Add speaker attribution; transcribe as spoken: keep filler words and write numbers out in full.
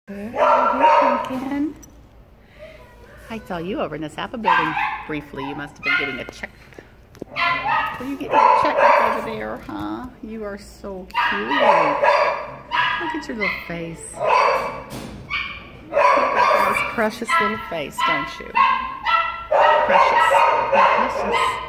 Speaker 1: Good. Here, Pumpkin. I saw you over in the Zappa building briefly. You must have been getting a check. Were you getting a checkup over there, huh? You are so cute. Look at your little face. Look at this precious little face, don't you? Precious. Precious.